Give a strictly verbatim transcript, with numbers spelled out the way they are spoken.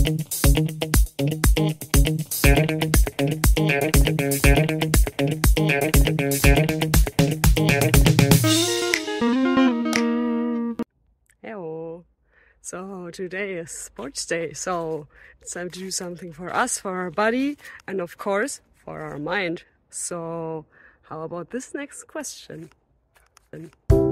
Hello. So today is sports day, so it's time to do something for us, for our body, and of course for our mind. So how about this next question?